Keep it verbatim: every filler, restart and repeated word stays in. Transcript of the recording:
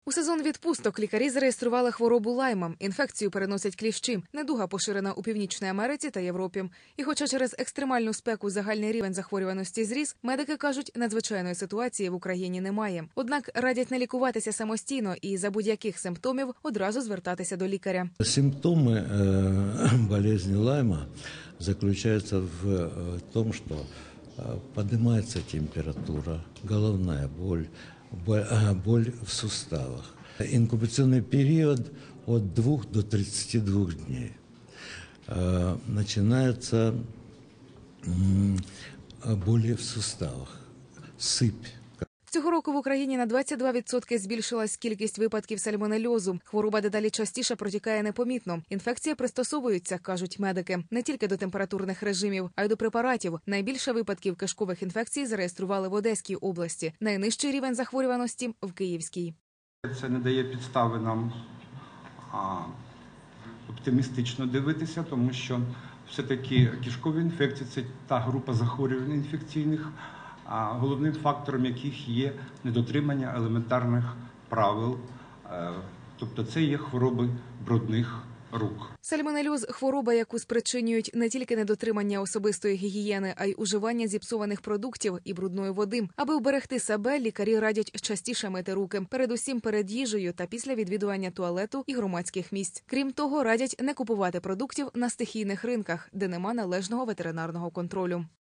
У сезон відпусток лікарі зареєстрували хворобу Лайма. Інфекцію переносять кліщі. Недуга поширена у Північній Америці та Європі. І хоча через екстремальну спеку загальний рівень захворюваності зріс, медики кажуть, надзвичайної ситуації в Україні немає. Однак радять не лікуватися самостійно і за будь-яких симптомів одразу звертатися до лікаря. Симптомы э, болезни Лайма заключаются в э, том, что э, поднимается температура, головная боль, боль, э, боль в суставах. Инкубационный период от двух до тридцати двух дней. Э, начинается э, боли в суставах, сыпь. Цього року в Україні на двадцять два відсотки збільшилась кількість випадків сальмонельозу. Хвороба дедалі частіше протікає непомітно. Інфекція пристосовується, кажуть медики, не тільки до температурних режимів, а й до препаратів. Найбільше випадків кишкових інфекцій зареєстрували в Одеській області. Найнижчий рівень захворюваності – в Київській. Це не дає підстави нам а, оптимістично дивитися, тому що все-таки кишкові інфекції – це та група захворювань інфекційних, а головним фактором яких є недотримання елементарних правил, тобто це є хвороби брудних рук. Сальмонельоз – хвороба, яку спричинюють не тільки недотримання особистої гігієни, а й уживання зіпсованих продуктів і брудної води. Аби вберегти себе, лікарі радять частіше мити руки, передусім перед їжею та після відвідування туалету і громадських місць. Крім того, радять не купувати продуктів на стихійних ринках, де нема належного ветеринарного контролю.